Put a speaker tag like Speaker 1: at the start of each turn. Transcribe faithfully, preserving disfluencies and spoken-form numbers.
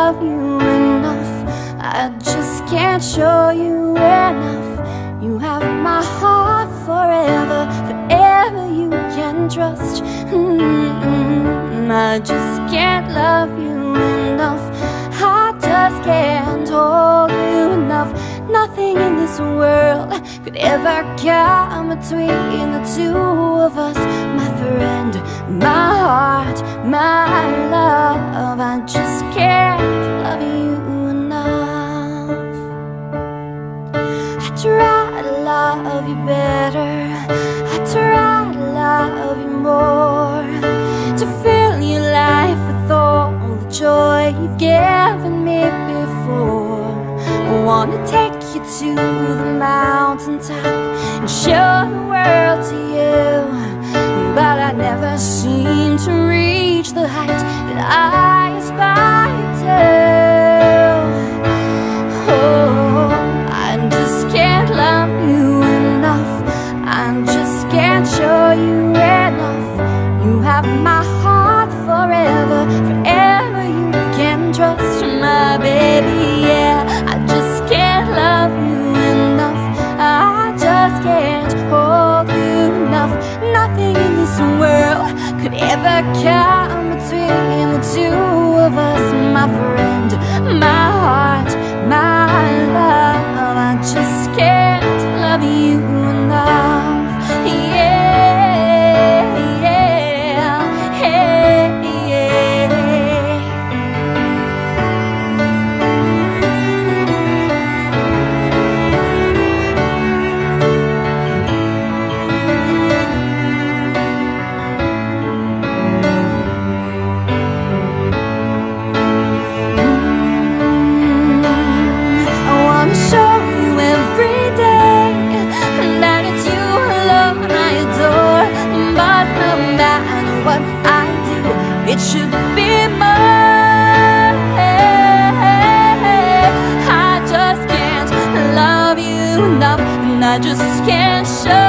Speaker 1: love you enough. I just can't show you enough. You have my heart forever, forever you can trust. mm-hmm. I just can't love you enough. I just can't hold you enough. Nothing in this world could ever come between the two of us. My friend, my heart, my love. I just can't love you enough. I try to love you better, I try to love you more, to fill your life with all the joy you've given me before. I wanna take you to the mountaintop and show the world to you, but I never seem to reach the height that I aspire to. Oh, I just can't love you enough. I just can't show you enough. You have my heart forever, forever you can trust my baby, yeah. I just can't love you enough. I just can't hold you enough. Nothing in this world could ever come between the two of us. My friend, my heart, my love. I just can't love you enough. Yeah, yeah, hey, yeah. It should be more. I just can't love you enough, and I just can't show